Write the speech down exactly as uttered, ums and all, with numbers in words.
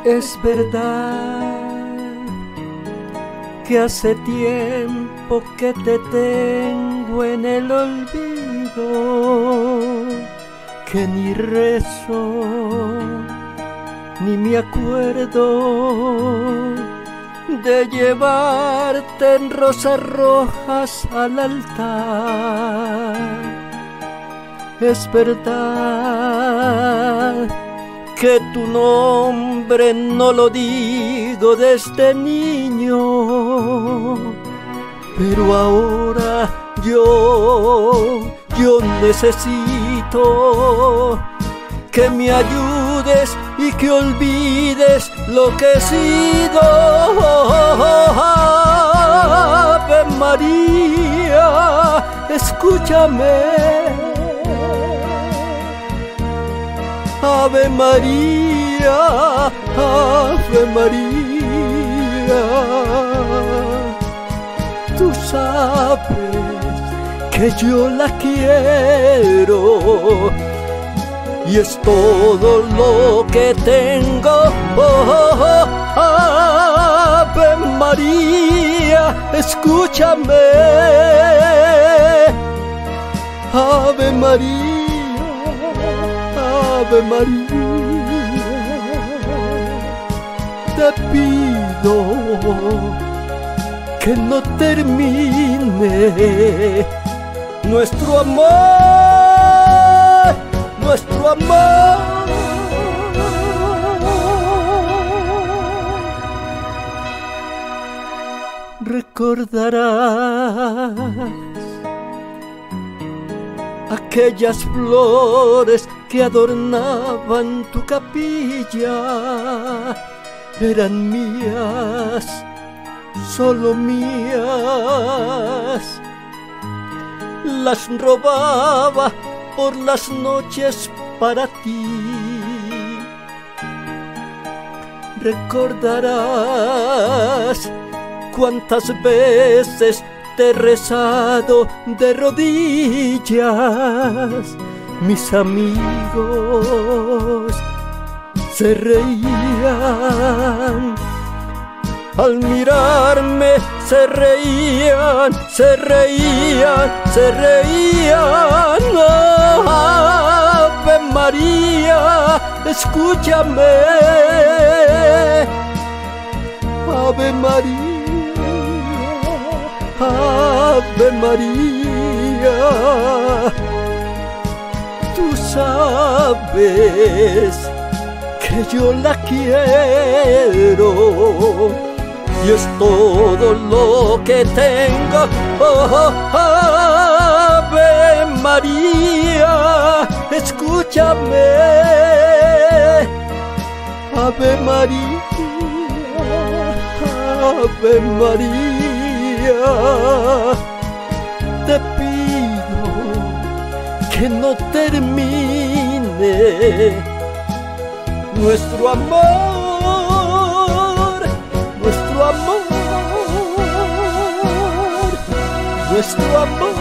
Es verdad que hace tiempo que te tengo en el olvido, que ni rezo ni me acuerdo de llevarte en rosas rojas al altar. Es verdad que tu nombre no lo digo desde niño, pero ahora yo, yo necesito que me ayudes y que olvides lo que he sido. Ave María, escúchame. Ave María, Ave María, tú sabes que yo la quiero y es todo lo que tengo. Oh, oh, oh, Ave María, escúchame. Ave María, Ave María, te pido que no termine nuestro amor, nuestro amor. Recordarás aquellas flores que adornaban tu capilla, eran mías, solo mías. Las robaba por las noches para ti. Recordarás cuántas veces te he rezado de rodillas. Mis amigos se reían al mirarme, se reían, se reían, se reían. Oh, Ave María, escúchame. Ave María, Ave María, tú sabes que yo la quiero y es todo lo que tengo. Oh, oh, Ave María, escúchame. Ave María, Ave María, te pido que no termine nuestro amor, nuestro amor, nuestro amor.